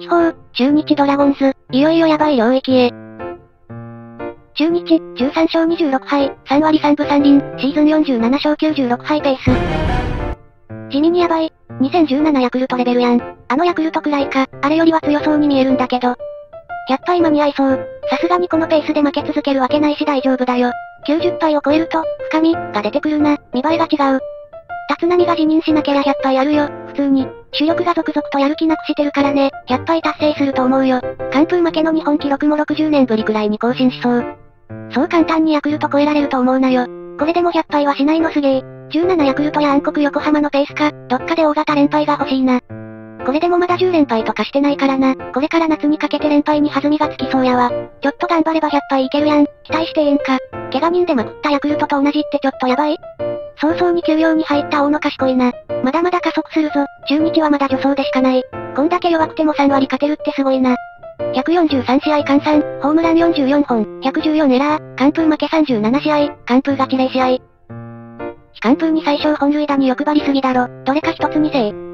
地方、中日ドラゴンズ、いよいよやばい領域へ。中日、13勝26敗、3割3分3厘、シーズン47勝96敗ペース。地味にやばい。2017ヤクルトレベルやん。あのヤクルトくらいか、あれよりは強そうに見えるんだけど。100敗間に合いそう。さすがにこのペースで負け続けるわけないし大丈夫だよ。90敗を超えると、深み、が出てくるな、見栄えが違う。立浪が辞任しなきゃ100敗あるよ、普通に。主力が続々とやる気なくしてるからね、100敗達成すると思うよ。完封負けの日本記録も60年ぶりくらいに更新しそう。そう簡単にヤクルト超えられると思うなよ。これでも100敗はしないのすげえ。17ヤクルトや暗黒横浜のペースか、どっかで大型連敗が欲しいな。これでもまだ10連敗とかしてないからな。これから夏にかけて連敗に弾みがつきそうやわ。ちょっと頑張れば100敗いけるやん。期待してええんか。怪我人でまくったヤクルトと同じってちょっとやばい。早々に休養に入った大野賢いな。まだまだ加速するぞ。中日はまだ助走でしかない。こんだけ弱くても3割勝てるってすごいな。143試合換算、ホームラン44本、114エラー、完封負け37試合、完封勝ち0試合。完封に最小本塁打に欲張りすぎだろ。どれか一つにせえ。